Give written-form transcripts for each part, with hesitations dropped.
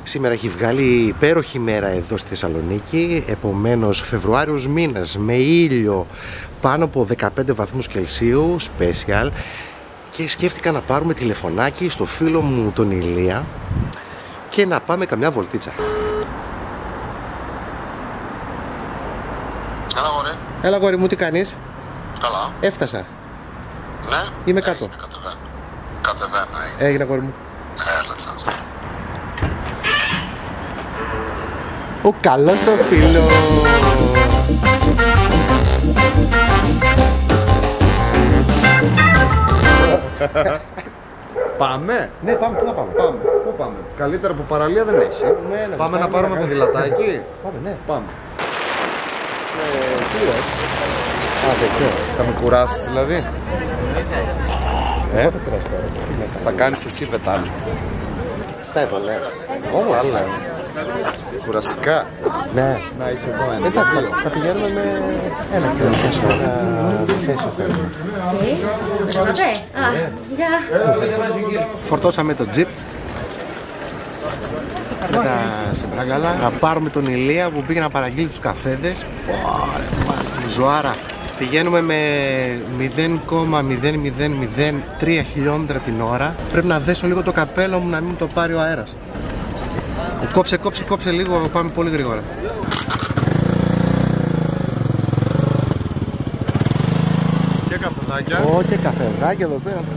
Σήμερα έχει βγάλει υπέροχη μέρα εδώ στη Θεσσαλονίκη, επομένως Φεβρουάριος μήνας με ήλιο πάνω από 15 βαθμούς Κελσίου, special, και σκέφτηκα να πάρουμε τηλεφωνάκι στο φίλο μου τον Ηλία και να πάμε καμιά βολτίτσα. Έλα γόρι. Έλα γόρι μου, τι κάνεις? Καλά. Έφτασα. Ναι. Είμαι κάτω. Κατεβαίνω. Έγινε γόρι μου. Έλα τσάντσα. Ο καλός το φίλο. Πάμε. Ναι, πάμε, πού θα πάμε? Πού πάμε? Καλύτερα από παραλία δεν έχει. Ναι, Πάμε να πάρουμε ποδηλατάκι. Πάμε, ναι. Πάμε. Τι λες? Θα με κουράσεις δηλαδή? Δεν χρειάζεται τώρα. Θα κάνεις εσύ πετάλι. Αυτά εδώ λες. Ω, άλλα. Κουραστικά. Ναι. Να έχει εδώ ένα. Εντάξει, θα πηγαίνουμε με ένα και ένα θέσιο θέλουμε. Φορτώσαμε το τζιπ με τα σεμπράγκαλα. Να πάρουμε τον Ηλία που πήγε να παραγγείλει τους καφέδες. Ζωάρα. Πηγαίνουμε με 0,0003 χιλιόμετρα την ώρα. Πρέπει να δέσω λίγο το καπέλο μου να μην το πάρει ο αέρας. Κόψε λίγο, πάμε πολύ γρήγορα. Και καφεδάκια. Και καφεδάκια εδώ πέρα.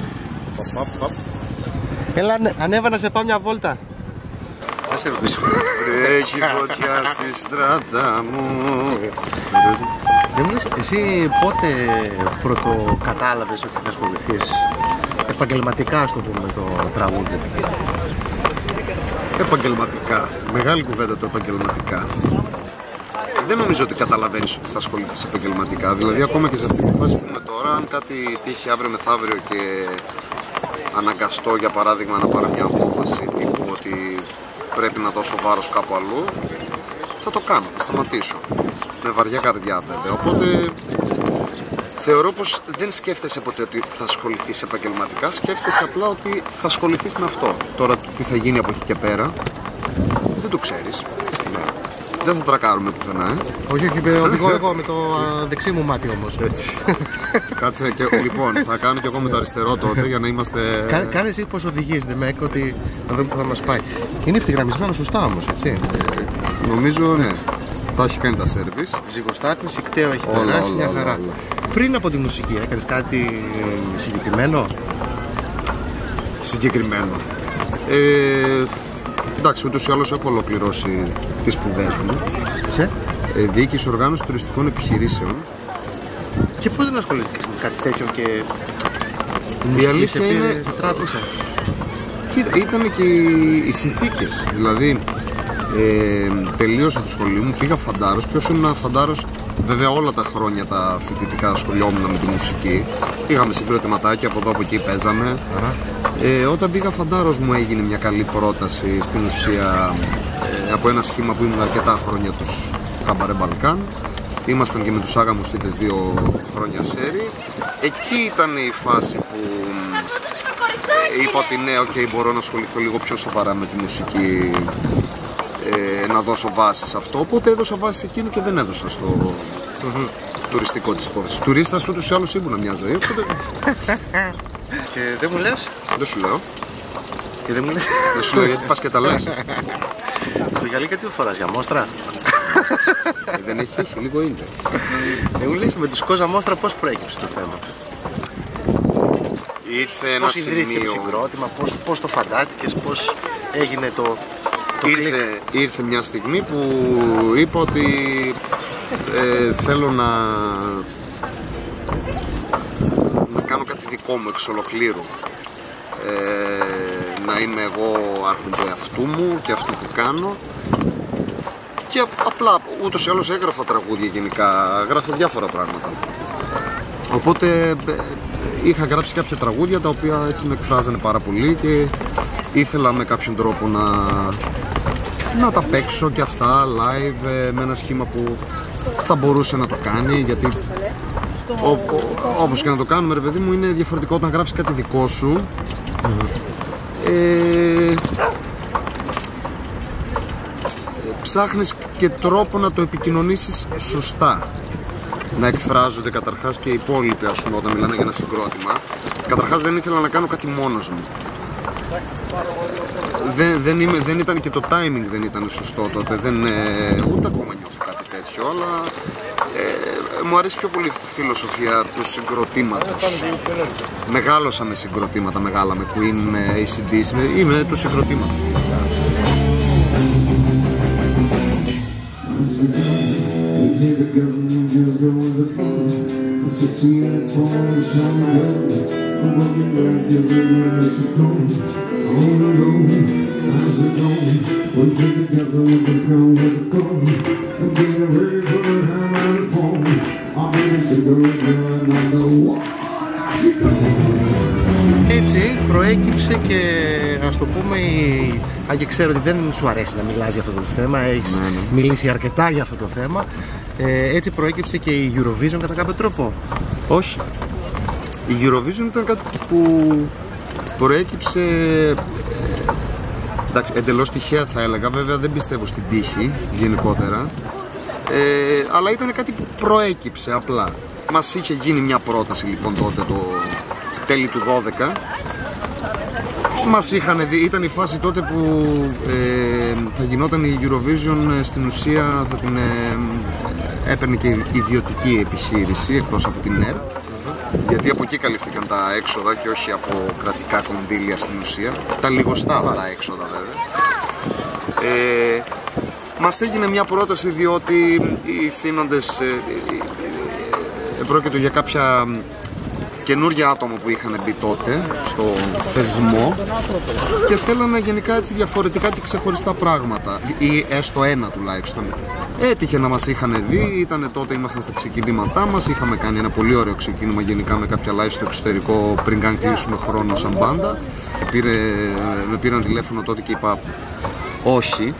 Έλα, ανέβα να σε πάω μια βόλτα. Θα σε ρωτήσω. Έχει φωτιά στη στράτα μου. Δεν μου λες, εσύ πότε πρώτο κατάλαβες ότι θα ασχοληθείς επαγγελματικά, στο πούμε, με το τραγούδι? Επαγγελματικά. Μεγάλη κουβέντα το επαγγελματικά. Δεν νομίζω ότι καταλαβαίνεις ότι θα ασχοληθείς επαγγελματικά. Δηλαδή, ακόμα και σε αυτή τη φάση που είμαι τώρα, αν κάτι τύχει αύριο μεθαύριο και αναγκαστώ, για παράδειγμα, να πάρω μια απόφαση τύπου ότι πρέπει να δώσω βάρος κάπου αλλού, θα το κάνω, θα σταματήσω. Με βαριά καρδιά βέβαια. Οπότε θεωρώ πως δεν σκέφτεσαι ποτέ ότι θα ασχοληθείς επαγγελματικά, σκέφτεσαι απλά ότι θα ασχοληθείς με αυτό. Τώρα τι θα γίνει από εκεί και πέρα δεν το ξέρεις. Ναι. Δεν θα τρακάρουμε πουθενά, Όχι, οδηγώ εγώ με το δεξί μου μάτι όμως. Έτσι. Κάτσε και λοιπόν, θα κάνω και εγώ με το αριστερό τότε για να είμαστε. Κάνε εσύ πως οδηγείς, δεν με έκω ότι να δούμε που θα μας πάει. Είναι ευθυγραμμισμένο σωστά όμως, έτσι? Νομίζω ναι. Τα έχει κάνει τα σέρβις. Ζυγοστάθμιση, κταίο έχει περάσει, μια χαρά. Πριν από τη μουσική έκανες κάτι συγκεκριμένο? Συγκεκριμένο. Εντάξει, ούτως ή άλλως έχω ολοκληρώσει τις σπουδές μου. Σε? Διοίκηση οργάνωση τουριστικών επιχειρήσεων. Και πώς δεν ασχολήθηκες με κάτι τέτοιο και η αλήθεια είναι. Τράπεζα. Κοίτα, ήταν και οι συνθήκες. Δηλαδή, τελείωσα το σχολείο μου, πήγα φαντάρος και όσο ήμουν φαντάρος, βέβαια όλα τα χρόνια τα φοιτητικά ασχολιόμουν με τη μουσική. Πήγαμε συγκροτηματάκια από εδώ από εκεί, παίζαμε. Όταν πήγα φαντάρος μου έγινε μια καλή πρόταση στην ουσία από ένα σχήμα που ήμουν αρκετά χρόνια, τους Καμπαρέ Μπαλκάν. Ήμασταν και με τους Άγαμουστίτες 2 χρόνια σέρι. Εκεί ήταν η φάση που είπα ότι ναι, ok, μπορώ να ασχοληθώ λίγο πιο σοβαρά με τη μουσική, να δώσω βάση σε αυτό. Οπότε έδωσα βάση εκείνο και δεν έδωσα στο τουριστικό της υπόθεσης. Τουρίστας ούτως ή άλλως ήμουνα μια ζωή. Οπότε. Και δεν μου λες? Δεν σου λέω. Και δεν μου λες? Δεν σου λέω γιατί πας και τα λες. Το γυαλί και τι φοράς, για μόστρα? Δεν έχει, λίγο είναι. Δεν μου λες, με τους Κόζα Μόστρα πώς προέκυψε το θέμα? Ήρθε ένα πώς ιδρύθηκε το σημείο. συγκρότημα, πώς το φαντάστηκες, πώς έγινε το Ήρθε μια στιγμή που είπα ότι θέλω να κάνω κάτι δικό μου εξ ολοκλήρου. Να είμαι εγώ άρχοντα αυτού μου και αυτού που κάνω. Και απλά ούτως ή άλλως έγραφα τραγούδια γενικά, γράφω διάφορα πράγματα. Οπότε είχα γράψει κάποια τραγούδια τα οποία έτσι με εκφράζανε πάρα πολύ και ήθελα με κάποιον τρόπο να τα παίξω και αυτά live με ένα σχήμα που θα μπορούσε να το κάνει, γιατί όπως και να το κάνουμε ρε παιδί μου είναι διαφορετικό όταν γράψεις κάτι δικό σου. ψάχνεις και τρόπο να το επικοινωνήσεις σωστά. Να εκφράζονται καταρχάς και οι υπόλοιποι, ας πούμε, όταν μιλάνε για ένα συγκρότημα. Καταρχάς δεν ήθελα να κάνω κάτι μόνος μου. Δεν ήταν και το timing δεν ήταν σωστό τότε, ούτε ακόμα νιώθω κάτι τέτοιο, αλλά μου αρέσει πιο πολύ η φιλοσοφία του συγκροτήματος. Μεγάλωσα με συγκροτήματα μεγάλα, με Queen, με AC/DC, είμαι του συγκροτήματος. Έτσι προέκυψε και, ας το πούμε, αν και ξέρω ότι δεν σου αρέσει να μιλάς για αυτό το θέμα, έχεις μιλήσει αρκετά για αυτό το θέμα, έτσι προέκυψε και η Eurovision κατά κάποιο τρόπο. Όχι. Η Eurovision ήταν κάτι που προέκυψε, εντάξει, εντελώς τυχαία θα έλεγα, βέβαια δεν πιστεύω στην τύχη γενικότερα, αλλά ήταν κάτι που προέκυψε απλά. Μας είχε γίνει μια πρόταση λοιπόν τότε, το τέλη του 12. Μας είχαν δει, ήταν η φάση τότε που θα γινόταν η Eurovision, στην ουσία θα την έπαιρνε και ιδιωτική επιχείρηση εκτός από την ΕΡΤ, γιατί από εκεί καλύφθηκαν τα έξοδα και όχι από κρατικά κονδύλια στην ουσία, τα λιγοστά αυτά έξοδα βέβαια. Μας έγινε μια πρόταση διότι οι θύνοντες πρόκειται για κάποια καινούργια άτομα που είχαν μπει τότε στο θεσμό και θέλανε γενικά έτσι διαφορετικά και ξεχωριστά πράγματα, ή έστω ένα τουλάχιστον. Έτυχε να μας είχαν δει, ήταν τότε, ήμασταν στα ξεκινήματά μας, είχαμε κάνει ένα πολύ ωραίο ξεκίνημα γενικά με κάποια live στο εξωτερικό πριν καν κλείσουμε χρόνο σαν μπάντα. Με πήραν τηλέφωνο τότε και είπα όχι.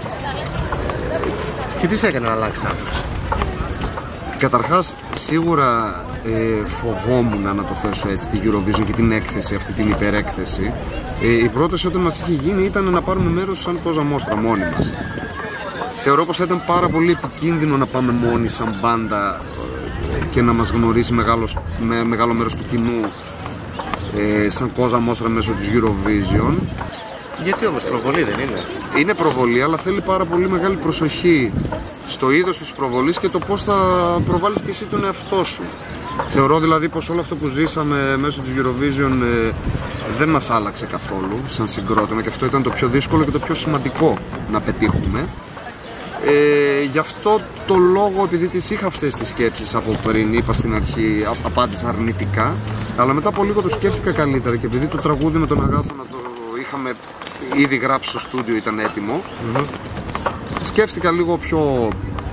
Και τι σε έκανε να αλλάξει άποψη? Καταρχάς, σίγουρα φοβόμουν, να το θέσω έτσι, την Eurovision και την έκθεση, αυτή την υπερέκθεση. Η πρόταση όταν μας είχε γίνει ήταν να πάρουμε μέρος σαν Κόζα Μόστρα μόνοι μας. Θεωρώ πως θα ήταν πάρα πολύ επικίνδυνο να πάμε μόνοι σαν μπάντα και να μας γνωρίσει μεγάλο μέρος του κοινού σαν Κόζα Μόστρα μέσω της Eurovision. Γιατί όμως, προβολή δεν είναι? Είναι προβολή, αλλά θέλει πάρα πολύ μεγάλη προσοχή στο είδος της προβολής και το πώς θα προβάλλεις και εσύ τον εαυτό σου. Θεωρώ δηλαδή πως όλο αυτό που ζήσαμε μέσω της Eurovision δεν μας άλλαξε καθόλου σαν συγκρότημα και αυτό ήταν το πιο δύσκολο και το πιο σημαντικό να πετύχουμε. Γι' αυτό το λόγο, επειδή τις είχα αυτές τις σκέψεις από πριν, είπα στην αρχή, απάντησα αρνητικά, αλλά μετά από λίγο το σκέφτηκα καλύτερα και επειδή το τραγούδι με τον Αγάθωνα το είχαμε ήδη γράψει στο στούντιο, ήταν έτοιμο, σκέφτηκα λίγο πιο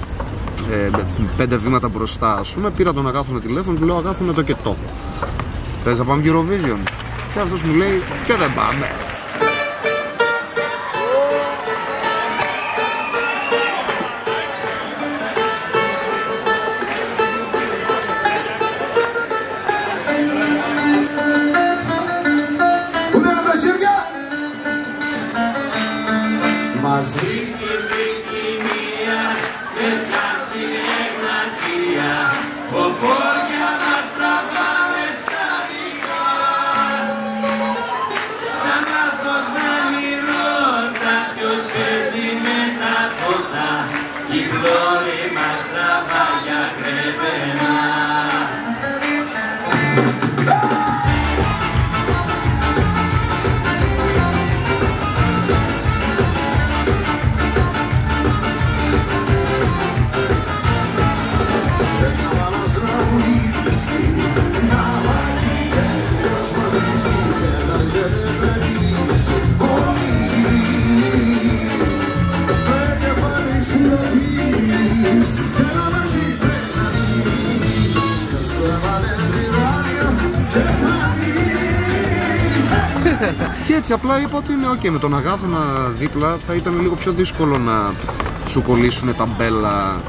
5 βήματα μπροστά, ας πούμε. Πήρα τον Αγάθωνα τηλέφωνο, του λέω Αγάθωνα το και το. Θες να πάμε Eurovision? Και αυτός μου λέει και δεν πάμε. Και έτσι απλά είπα ότι είναι ok, με τον Αγάθωνα δίπλα θα ήταν λίγο πιο δύσκολο να σου κολλήσουν τα μπέλα.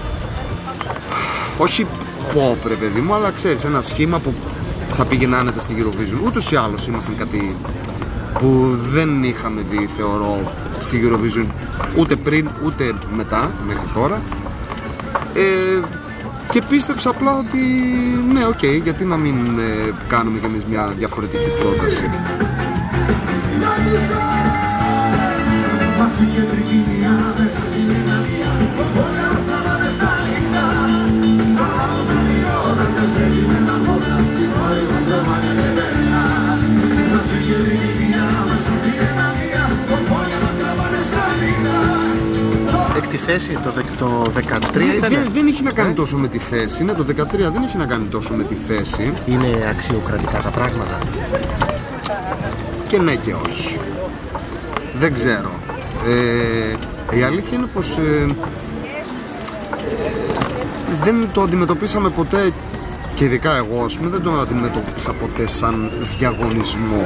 Όχι pop ρε παιδί μου, αλλά ξέρεις, ένα σχήμα που θα πήγαινε άνετα στην Eurovision. Ούτως ή άλλως ήμασταν κάτι που δεν είχαμε δει, θεωρώ, στη Eurovision, ούτε πριν ούτε μετά, μέχρι τώρα. Και πίστεψα απλά ότι ναι, οκ, γιατί να μην κάνουμε κι εμείς μια διαφορετική πρόταση. Έκτη θέση το 13 ήταν. Δεν έχει να κάνει τόσο με τη θέση. Ναι, το 13 δεν έχει να κάνει τόσο με τη θέση. Είναι αξιοκρατικά τα πράγματα. Και ναι και όχι. Δεν ξέρω. Η αλήθεια είναι πως δεν το αντιμετωπίσαμε ποτέ, και ειδικά εγώ ας πούμε, δεν το αντιμετωπίσα ποτέ σαν διαγωνισμό.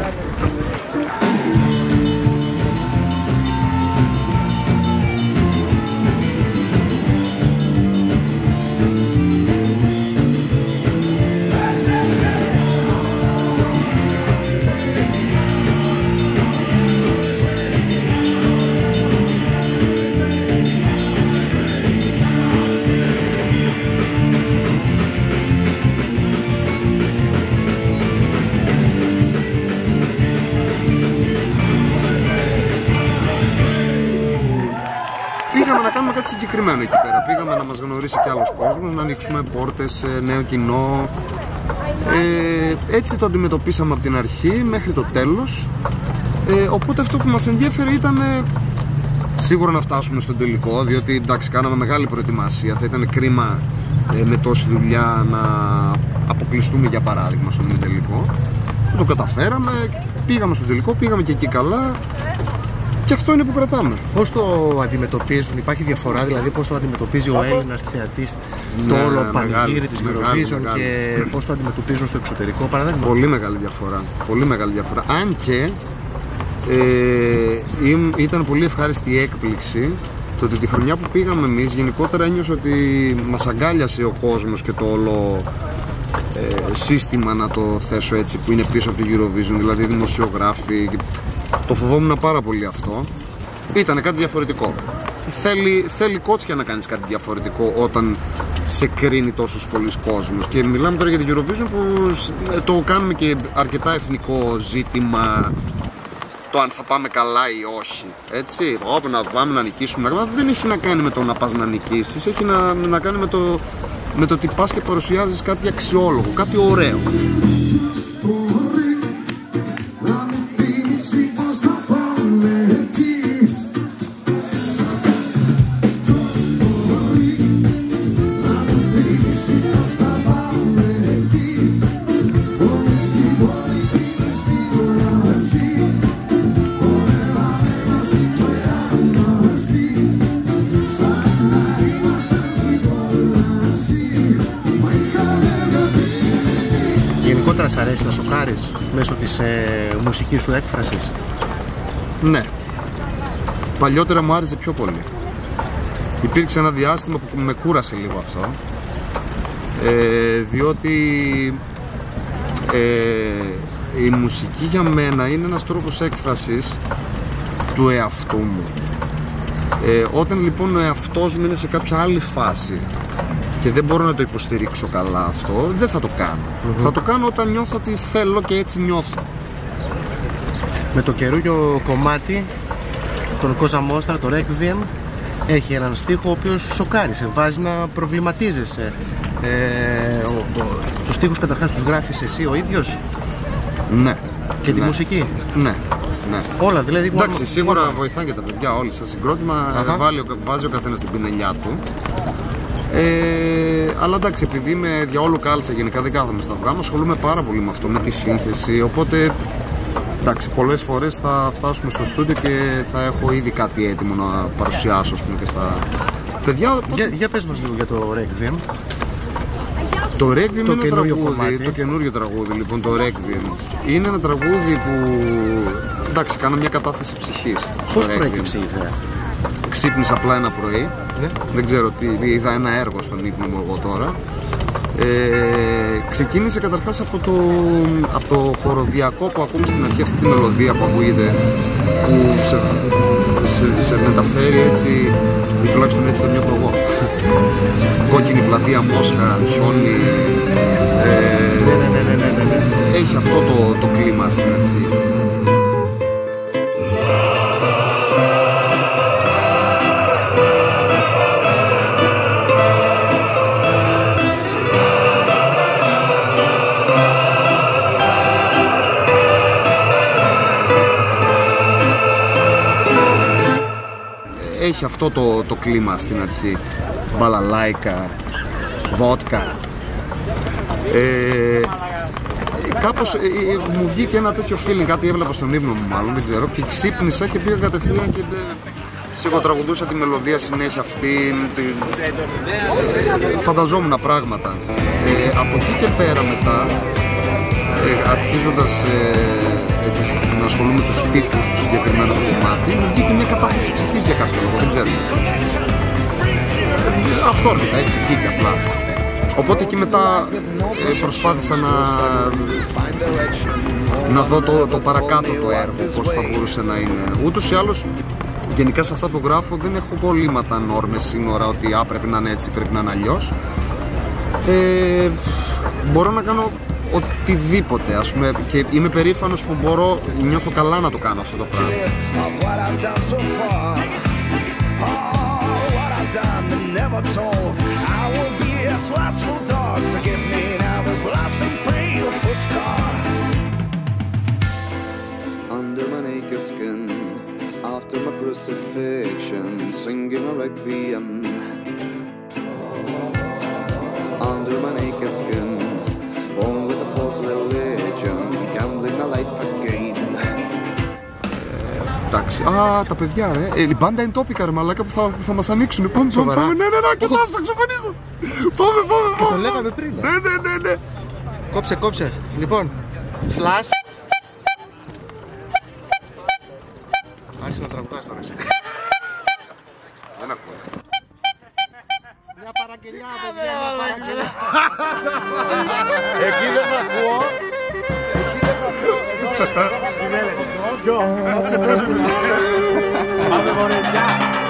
Πήγαμε να κάνουμε κάτι συγκεκριμένο εκεί πέρα. Πήγαμε να μας γνωρίσει κι άλλος κόσμος, να ανοίξουμε πόρτες, νέο κοινό. Έτσι το αντιμετωπίσαμε από την αρχή μέχρι το τέλος. Οπότε αυτό που μας ενδιέφερε ήταν σίγουρα να φτάσουμε στον τελικό, διότι εντάξει, κάναμε μεγάλη προετοιμασία. Θα ήταν κρίμα με τόση δουλειά να αποκλειστούμε, για παράδειγμα, στον τελικό. Το καταφέραμε, πήγαμε στον τελικό, πήγαμε και εκεί καλά. Και αυτό είναι που κρατάμε. Πώς το αντιμετωπίζουν, υπάρχει διαφορά δηλαδή, πώς το αντιμετωπίζει ο Έλληνας θεατής το όλο πανηγύρι της Eurovision και πώς το αντιμετωπίζουν στο εξωτερικό, παράδειγμα? Πολύ μεγάλη διαφορά. Πολύ μεγάλη διαφορά. Αν και ήταν πολύ ευχάριστη η έκπληξη το ότι τη χρονιά που πήγαμε εμείς, γενικότερα ένιωσα ότι μας αγκάλιασε ο κόσμος και το όλο σύστημα, να το θέσω έτσι, που είναι πίσω από το Eurovision, δηλαδή δημοσιογράφοι. Το φοβόμουν πάρα πολύ αυτό. Ήταν κάτι διαφορετικό. Θέλει κότσια να κάνεις κάτι διαφορετικό όταν σε κρίνει τόσος πολλής κόσμος. Και μιλάμε τώρα για την Eurovision που το κάνουμε και αρκετά εθνικό ζήτημα, το αν θα πάμε καλά ή όχι. Έτσι, όπου να πάμε να νικήσουμε. Δεν έχει να κάνει με το να πας να νικήσεις, έχει να κάνει με το ότι πας και παρουσιάζεις κάτι αξιόλογο, κάτι ωραίο. Γενικότερα σ' αρέσει να σοκάρεις μέσω της μουσικής σου έκφρασης? Ναι. Παλιότερα μου άρεσε πιο πολύ. Υπήρξε ένα διάστημα που με κούρασε λίγο αυτό, διότι η μουσική για μένα είναι ένας τρόπος έκφρασης του εαυτού μου. Όταν λοιπόν ο εαυτός μου είναι σε κάποια άλλη φάση και δεν μπορώ να το υποστηρίξω καλά αυτό, δεν θα το κάνω. Θα το κάνω όταν νιώθω ότι θέλω και έτσι νιώθω. Με το καινούριο κομμάτι, τον Cosa Nostra, το Requiem, έχει έναν στίχο ο οποίος σοκάρει, σε βάζει να προβληματίζεσαι. Τους στίχους καταρχάς τους γράφεις εσύ ο ίδιος? Ναι. Και τη μουσική? Ναι. Ναι. Όλα δηλαδή. Εντάξει, σίγουρα βοηθάνε και τα παιδιά όλοι. Στα συγκρότημα βάζει ο καθένας την πινελιά του. Αλλά εντάξει, επειδή είμαι διαόλου κάλτσα, γενικά δεν κάθομαι στα αυγά μου, ασχολούμαι πάρα πολύ με αυτό, με τη σύνθεση. Οπότε εντάξει, πολλές φορές θα φτάσουμε στο στούντιο και θα έχω ήδη κάτι έτοιμο να παρουσιάσω, ας πούμε, και στα παιδιά. Για πες μας λίγο για το Requiem. Το Requiem είναι ένα τραγούδι, το καινούριο τραγούδι, λοιπόν, το Requiem. Είναι ένα τραγούδι που, εντάξει, κάνω μια κατάθεση ψυχής. Πώς προέκυψε η ιδέα? Ξύπνησα απλά ένα πρωί, δεν ξέρω τι, είδα ένα έργο στον ύπνο μου εγώ τώρα. Ξεκίνησε καταρχάς από το χοροδιακό που ακούμε στην αρχή, αυτή τη μελωδία που ακούγεται, που σε μεταφέρει έτσι, ή τουλάχιστον έτσι το νιώθω εγώ. Στην κόκκινη πλατεία Μόσχα, χιόνι, έχει αυτό το κλίμα στην αρχή. Έχει αυτό το κλίμα στην αρχή. Μπαλαλάικα, βότκα. Κάπως μου βγήκε ένα τέτοιο feeling, κάτι έβλεπα στον ύπνο μου μάλλον, δεν ξέρω, και ξύπνησα και πήγα κατευθείαν και σιγοτραγουδούσα τη μελωδία συνέχεια αυτή, φανταζόμουν πράγματα. Από εκεί και πέρα μετά, αρχίζοντας έτσι, να ασχολούμαι με τους τίτλους του συγκεκριμένου κομμάτι, μου βγήκε μια κατάθεση ψυχής για κάποιο λόγο, δεν ξέρω. Αυθόρμητα, έτσι βγήκε απλά. Οπότε εκεί μετά προσπάθησα να δω το παρακάτω το έργο, πώς θα μπορούσε να είναι. Ούτως ή άλλως, γενικά σε αυτά που γράφω δεν έχω κολλήματα, νόρμες, σύνορα, ότι πρέπει να είναι έτσι, πρέπει να είναι αλλιώς. Μπορώ να κάνω οτιδήποτε, ας πούμε, και είμαι περήφανος που νιώθω καλά να το κάνω αυτό το πράγμα. Under my naked skin, after my crucifixion, singing a requiem. Under my naked skin, born with a false religion, gambling my life again. Εντάξει, τα παιδιά ρε, η μπάντα είναι τόπικα ρε μαλάκα που θα μας ανοίξουν. Πάμε, ναι, κοιτάς, σαξοφωνίστας. Πάμε. Και το λέγαμε πριν. Ναι. Κόψε. Λοιπόν, φλας. Άρχισε να τραγουδάς τώρα εσύ. Δεν ακούω. Μια παραγγελιά, παιδιά, Εκεί δεν θα ακούω. Πάμε μωρέ,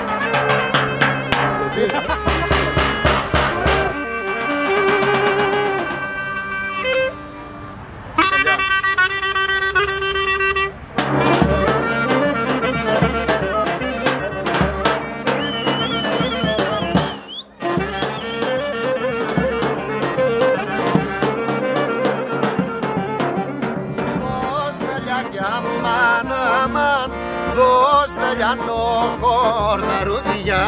αμάν, δώσ' τα λιανό χορταρούδια.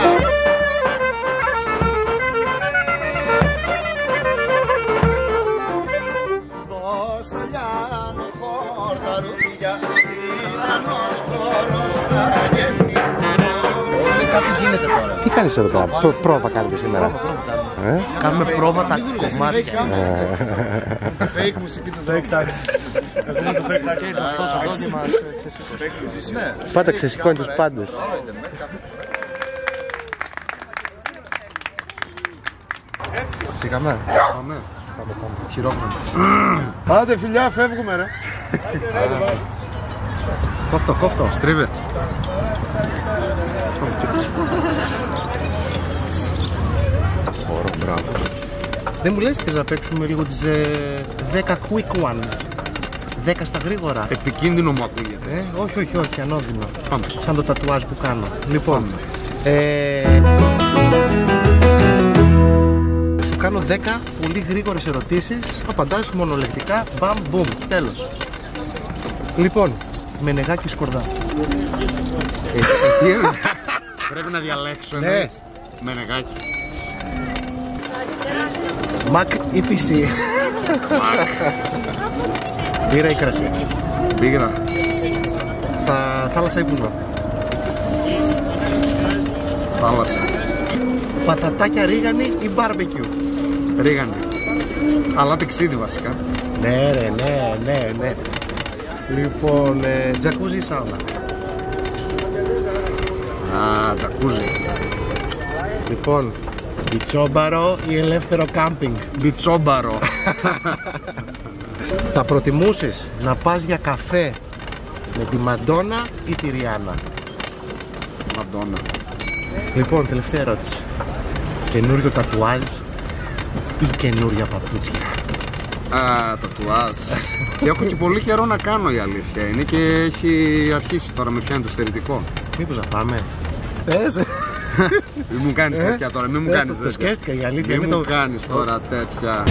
Δώσ' τα λιανό χορταρούδια, τυραννός χορός θα γίνει. Κάτι γίνεται τώρα. Τι κάνεις εδώ πέρα, πρόβα κάνετε σήμερα? Κάνουμε πρόβα τα κομμάτια. Fake μουσική του fake taxi. Αυτός εδώ και μας ξεσηκώνει. Πάντα ξεσηκώνει τους πάντες. Φύγαμε. Πάμε. Χειρόφρονο. Άντε φιλιά, φεύγουμε ρε. Κόφτο. Στρίβε. Χώρο, μπράβο. Δεν μου λες θες να παίξουμε λίγο τις 10 quick ones? 10 στα γρήγορα. Επικίνδυνο μου ακούγεται. Όχι, ανώδυνο. Πάμε. Σαν το τατουάζ που κάνω. Λοιπόν, σου κάνω 10 πολύ γρήγορες ερωτήσεις. Απαντάς μονολεκτικά. Μπαμ, μπουμ. Τέλος. Λοιπόν, Μενεγάκη Σκορδά. Πρέπει να διαλέξω Ναι. Μενεγάκη. Μακ ή PC? Μπύρα ή κρασί? Μπύρα. Θάλασσα ή βουνό? Θάλασσα. Πατατάκια ρίγανη ή μπάρμπεκιου? Ρίγανη. Αλλά τεξίδι βασικά. Ναι ρε, ναι. Λοιπόν, τζακούζι ή σάουνα? Τζακούζι. Λοιπόν, μπιτσόμπαρο ή ελεύθερο κάμπινγκ? Μπιτσόμπαρο. Θα προτιμούσες να πας για καφέ με τη Μαντόνα ή τη Ριάννα? Μαντόνα. Λοιπόν, τελευταία ερώτηση. Καινούριο τατουάζ ή καινούρια παπούτσια? Α, τατουάζ. Και έχω και πολύ καιρό να κάνω, η αλήθεια είναι, και έχει αρχίσει τώρα, με πιάνει το στερητικό. Μήπως να πάμε? Μην μου κάνεις τέτοια τώρα, μην μου κάνεις Το τέτοια. σκέφτηκα, η αλήθεια Μην είναι μου το... κάνεις τώρα τέτοια.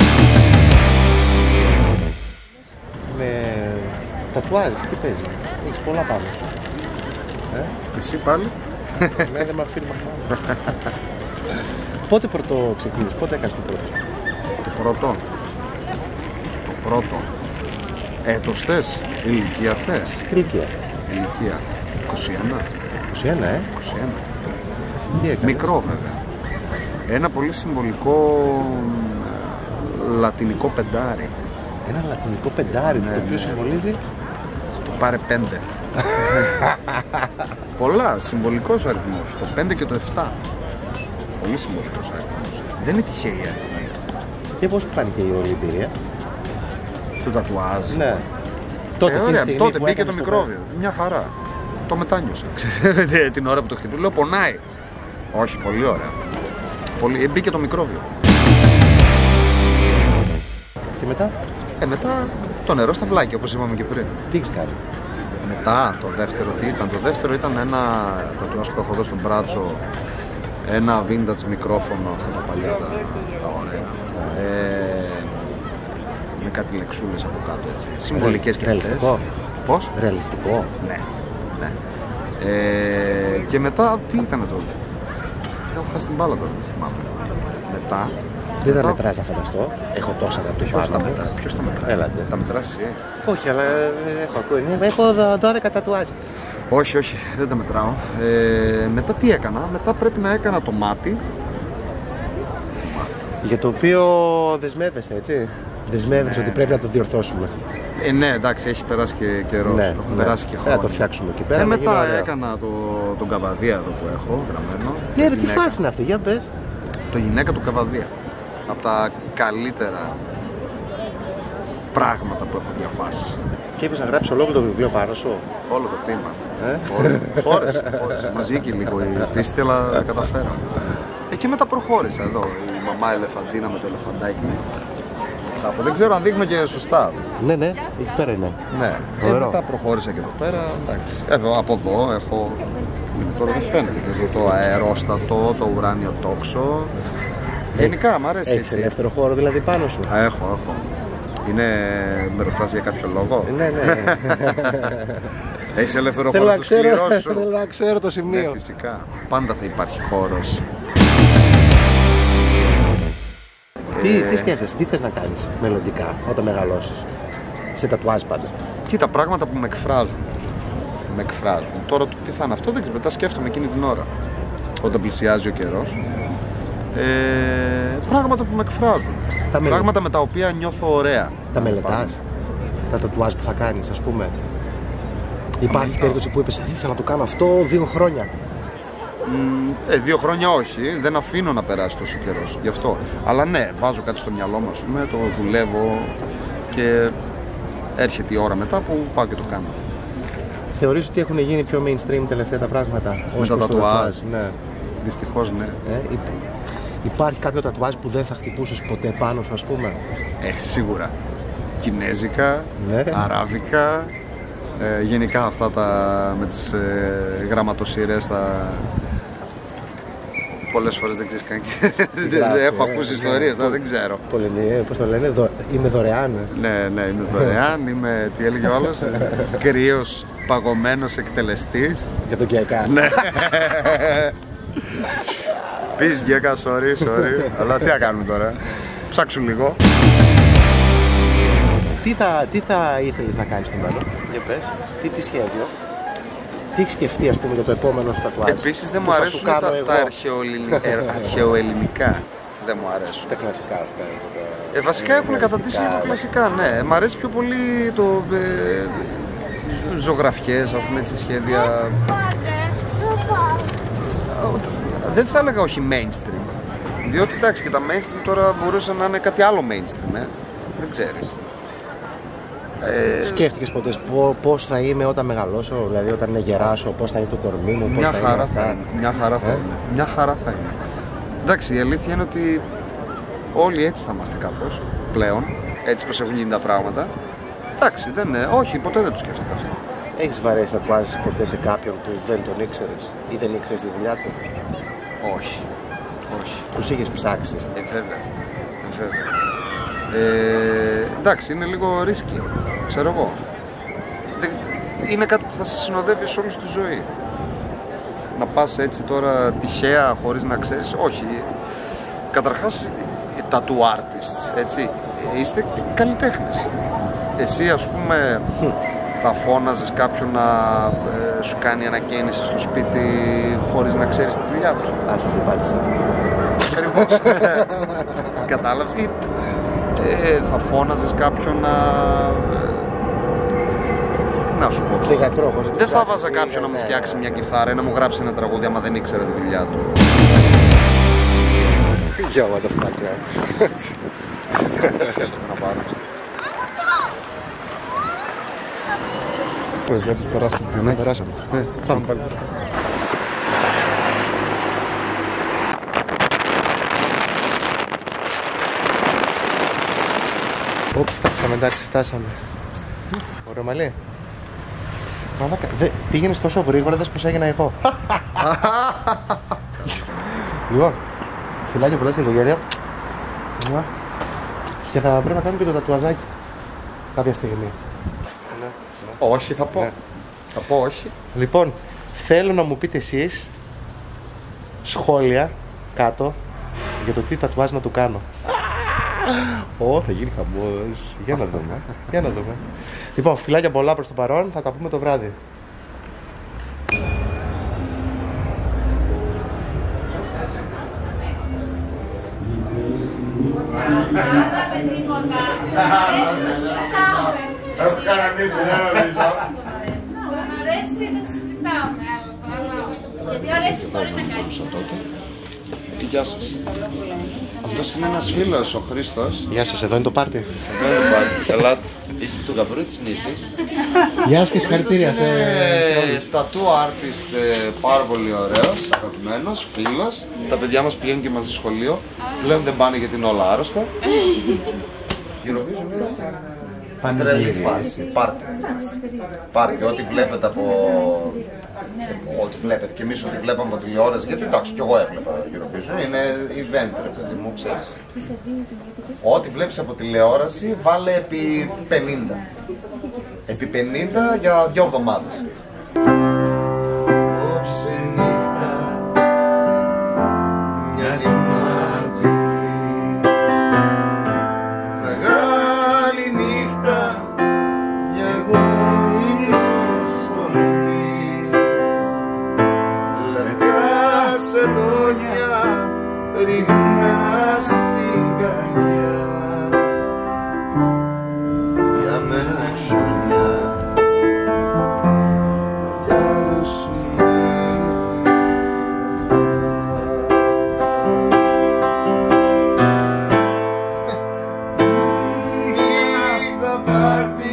Με τατουάζ, τι παίζει? Έχεις πολλά πάνω σου. Εσύ πάλι. Ναι, δεν με αφήνει μαχμά. Πότε πρώτο ξεκίνησες, πότε έκανες το πρώτο? Το πρώτο. Το θες, ηλικία θες. Ηλικία. Ηλικία 21. 21, 21. Τι έκανες? Μικρό βέβαια. Ένα πολύ συμβολικό λατινικό πεντάρι. Ένα λατινικό πεντάρι, Ναι, το οποίο ναι. συμβολίζει. Το πάρε 5. Πολλά, συμβολικός αριθμός. Το 5 και το 7. Πολύ συμβολικός αριθμός. Δεν είναι τυχαία η αριθμή. Και πώς σου φάνηκε η όλη εμπειρία? Το τατουάζ. Ναι. Τότε, εκείνη τη Ωραία, στιγμή τότε που μπήκε έκανες το μικρόβιο. Μια χαρά. Το μετάνιωσα. Την ώρα που το χτυπούσα. Λέω πονάει. Όχι, πολύ ωραία. Πολύ... Μπήκε το μικρόβιο. Και μετά, Μετά το νερό στα βλάκια, όπως είπαμε και πριν. τι έχεις κάνει? Μετά το δεύτερο τι ήταν? Το δεύτερο ήταν ένα τατουάζ που έχω εδώ στον μπράτσο. Ένα vintage μικρόφωνο, αυτά τα παλιά τα ωραία. Με κάτι λεξούλες από κάτω έτσι. Συμβολικές και αυτές. Ρεαλιστικό. Πώς? Ρεαλιστικό. Ναι. Ναι. Και μετά τι ήταν τότε? Έχω χάσει την μπάλα τώρα, δεν θυμάμαι. Μετά. Δεν τα μετά- μετράς, να φανταστώ. Έχω τόσα να το Ποιος τα πάνω μου. μετράει? Ποιος τα μετράει? Έλατε. Τα μετράς εσύ? Όχι, αλλά έχω ακούει. Έχω 12 τατουάζ. Όχι, όχι, δεν τα μετράω. Μετά τι έκανα? Μετά πρέπει να έκανα το μάτι. Για το οποίο δεσμεύεσαι, έτσι. Δεσμεύεσαι Ναι, ότι πρέπει να το διορθώσουμε. Ναι, εντάξει, έχει περάσει και καιρός. Ναι, Έχουν ναι. περάσει και Θα χρόνια. το φτιάξουμε εκεί πέρα, να γίνει Μετά ωραίο. έκανα τον καβαδία εδώ που έχω γραμμένο. Ναι, ρε, τι Γυναίκα. φάση είναι αυτή, για πες. Το γυναίκα του καβαδία. Από τα καλύτερα πράγματα που έχω διαβάσει. Και είπες να γράψεις ολόκληρο το βιβλίο πάνω σου. Όλο το πείμα. Ε? Χώρεσε. Μας βγήκε λίγο η πίστη, αλλά καταφέραμε. Και μετά προχώρησα εδώ. Η μαμά ελεφαντίνα με το ελεφαντάκι. Αυτά που δεν ξέρω αν δείχνω και σωστά. Ναι, ναι, εκεί πέρα είναι. Ναι. Ωραίο. Μετά προχώρησα και εδώ πέρα. Εντάξει. Από εδώ έχω. Τώρα δεν φαίνεται και εδώ το αερόστατο, το ουράνιο τόξο. Γενικά μ' αρέσει Έχεις έτσι. ελεύθερο χώρο δηλαδή πάνω σου. Έχω. Είναι. Με ρωτάς για κάποιο λόγο? Ναι, ναι. Έχεις ελεύθερο Θέλω χώρο να στο ξέρω, σκληρό σου? θέλω να ξέρω το Ναι, σημείο. φυσικά. Πάντα θα υπάρχει χώρος. Τι σκέφτεσαι, τι θες να κάνεις μελλοντικά όταν μεγαλώσεις? Σε τατουάζ πάντα. Κοίτα, πράγματα που με εκφράζουν. Με εκφράζουν. Τώρα το τι θα είναι αυτό δεν ξέρω. Τα σκέφτομαι εκείνη την ώρα. Όταν πλησιάζει ο καιρός. Πράγματα που με εκφράζουν. Τα μελε- Πράγματα με τα οποία νιώθω ωραία. Τα μελετάς, τα τατουάζ που θα κάνεις, ας πούμε? Υπάρχει μελετάω. περίπτωση που είπες, ήθελα να το κάνω αυτό 2 χρόνια. 2 χρόνια όχι, δεν αφήνω να περάσει τόσο καιρός. Γι' αυτό. Αλλά ναι, βάζω κάτι στο μυαλό μου, ας πούμε, το δουλεύω και έρχεται η ώρα μετά που πάω και το κάνω. Θεωρείς ότι έχουν γίνει πιο mainstream τελευταία τα πράγματα? ως τα προς το τατουάζ. Ναι. Δυστυχώς ναι. Υπάρχει κάποιο τατουάζ που δεν θα χτυπούσες ποτέ πάνω σου, ας πούμε? Σίγουρα. Κινέζικα, Ναι. αράβικα, γενικά αυτά με τις γραμματοσυρές πολλές φορές δεν ξέρεις καν. γράφει, Έχω ακούσει ιστορίες, δεν ξέρω. Πώς το λένε, είμαι δωρεάν. Ναι, είμαι δωρεάν, είμαι, τι έλεγε ο άλλος, κρύος παγωμένος εκτελεστής. Για τον Κιακά. Ναι. Πεις Γκέκα, sorry, αλλά τι να κάνουμε τώρα, ψάξου λίγο. Τι θα ήθελες να κάνεις στον μέλλον? Για πες. Τι σχέδιο? Τι έχεις σκεφτεί, ας πούμε, για το επόμενο σου τατουάζ? Επίσης δεν που μου θα αρέσουν σου κάνω τα εγώ? αρχαιοελληνικά. Δεν μου αρέσουν. Τα κλασικά αυτά. Βασικά έχουν καταντήσει λίγο κλασικά, ναι. Μ' αρέσει πιο πολύ το ζωγραφιές, ας πούμε, έτσι, σχέδια. Δεν θα έλεγα όχι mainstream. Διότι εντάξει και τα mainstream τώρα μπορούσαν να είναι κάτι άλλο mainstream, δεν ξέρεις. Σκέφτηκες ποτέ πώς θα είμαι όταν μεγαλώσω, δηλαδή όταν γεράσω, πώς θα είναι το κορμί μου, πώς Μια θα χαρά είναι θα αυτά? είναι. Μια χαρά θα είναι. Μια χαρά θα είναι. Εντάξει, η αλήθεια είναι ότι όλοι έτσι θα είμαστε κάπως πλέον. Έτσι πως έχουν γίνει τα πράγματα. Εντάξει, δεν είναι. Όχι, ποτέ δεν το σκέφτηκα αυτό. Έχεις βαρέσει τατουάζ ποτέ σε κάποιον που δεν τον ήξερες ή δεν ήξερες τη δουλειά του? Όχι. Όχι. Τους είχες ψάξει? Βέβαια. Βέβαια. Εντάξει, είναι λίγο ρίσκι. Ξέρω εγώ. Είναι κάτι που θα σε συνοδεύει σε όλη τη ζωή. Να πας έτσι τώρα τυχαία χωρίς να ξέρεις. Όχι. Καταρχάς, tattoo artists, έτσι, είστε καλλιτέχνες. Εσύ, ας πούμε, θα φώναζες κάποιον να σου κάνει ανακαίνιση στο σπίτι χωρίς να ξέρεις τη δουλειά του? Ας την πάτησα. Ακριβώς. Κατάλαβες? Ή θα φώναζες κάποιον να... τι να σου πω? Σε γιατρό, χωρίς να Δεν θα ψάξεις, βάζα κάποιον να μου ναι. φτιάξει μια κιθάρα ή να μου γράψει ένα τραγούδι άμα δεν ήξερα τη δουλειά του. Yo, what the fuck, man. Να πάρω. Ναι, περάσαμε. Πάμε πάλι. Όπ, φτάσαμε, εντάξει, φτάσαμε. Ωραίο μαλλί. Πήγαινες τόσο γρήγορα, δες πως έγινα εγώ. Λοιπόν, φιλάκια πολλά στην οικογένεια. Και θα πρέπει να κάνουμε και το τατουαζάκι κάποια στιγμή. Όχι, θα πω. Ναι. Θα πω όχι. Λοιπόν, θέλω να μου πείτε εσείς σχόλια κάτω για το τι τατουάζ να του κάνω. Ω, θα γίνει χαμός. Για να δούμε. Για να δούμε. Λοιπόν, φιλάκια πολλά προς το παρόν. Θα τα πούμε το βράδυ. Έχω κανονίσει, δεν νομίζω. Αρέστη να συζητάμε άλλο το άλλο. Γιατί ο Αρέστης μπορεί να κάνει. Γεια σας. Αυτός είναι ένας φίλος, ο Χρήστος. Γεια σας, εδώ είναι το πάρτι. Εδώ είναι πάλι. Ελάτε. Είστε του γαμπρού της νύχτης. Γεια σας και συγχαρητήρια σε Είναι tattoo artist, πάρα πολύ ωραίος, αγαπημένος, φίλος. Τα παιδιά μας πηγαίνουν και μαζί σχολείο. Πλέον δεν πάνε γιατί είναι όλα άρρωστα. Eurovision είναι τρελή φάση. Πάρτε. Πάρτε ό,τι βλέπετε από... Ό,τι βλέπετε και εμείς ό,τι βλέπαμε από τηλεόραση. Γιατί εντάξει κι εγώ έβλεπα Eurovision. Είναι event ρε παιδί μου, ξέρεις. Ό,τι βλέπεις από τηλεόραση βάλε επί 50. Επί 50 για 2 εβδομάδες. Όψε νύχτα μοιάζει μαύρη, μεγάλη νύχτα κι εγώ ήλιος πολύ, λευκά σεντόνια ρηγμένα στην καρδιά, για μένα χιόνια. Νύχτα πάρτι